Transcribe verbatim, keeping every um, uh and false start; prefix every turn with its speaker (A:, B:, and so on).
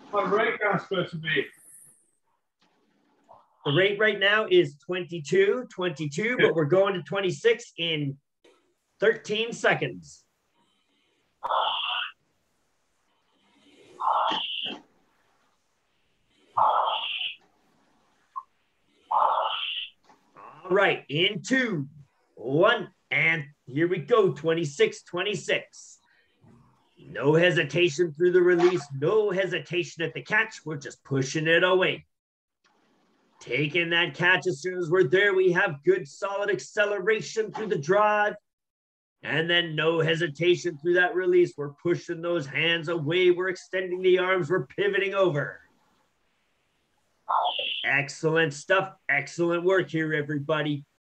A: My breakdown's supposed to be.
B: The rate right now is twenty-two, twenty-two, but we're going to twenty-six in thirteen seconds. All right, in two, one, and here we go, twenty-six, twenty-six. No hesitation through the release, no hesitation at the catch. We're just pushing it away. Taking that catch as soon as we're there, we have good solid acceleration through the drive. And then no hesitation through that release. We're pushing those hands away. We're extending the arms. We're pivoting over. Excellent stuff. Excellent work here, everybody.